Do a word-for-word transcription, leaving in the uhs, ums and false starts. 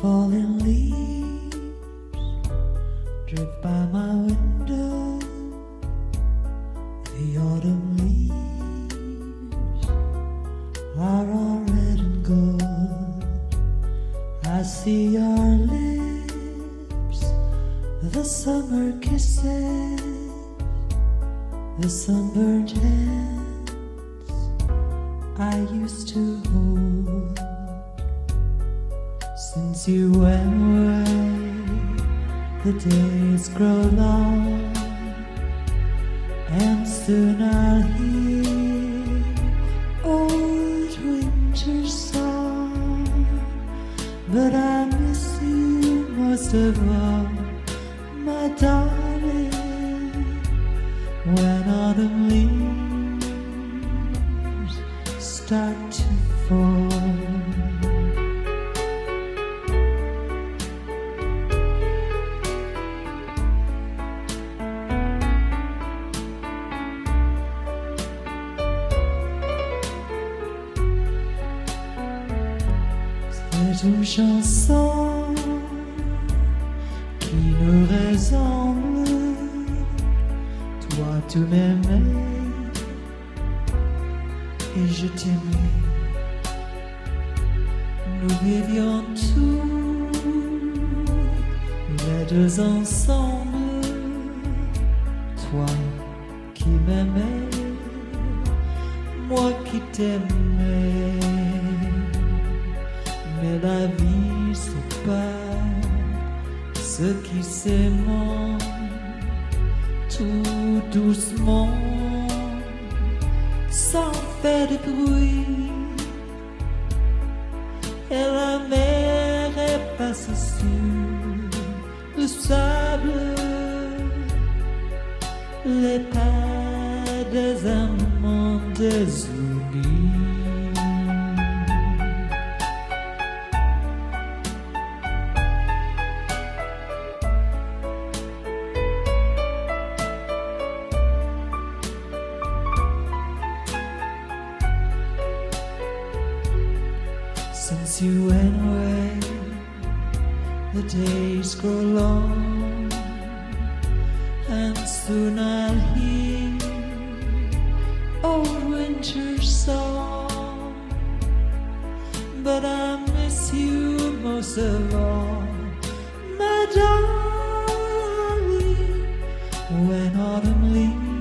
falling leaves drift by my window. The autumn leaves are all red and gold. I see your lips, the summer kisses, the sunburned hands I used to hold. Since you went away, the days grow long, and soon I'll hear old winter song. But I miss you most of all, my darling, when autumn leaves start to fall. C'est une chanson qui nous ressemble. Toi tu m'aimais et je t'aimais. Nous vivions tous les deux ensemble. Toi qui m'aimais, moi qui t'aimais. Mais la vie c'est pas ce qui s'aiment tout doucement, sans faire de bruit. Et la mer est passée sur le sable, les pas des amants désunis. Since you went away, the days grow long, and soon I'll hear old winter song. But I miss you most of all, my darling, when autumn leaves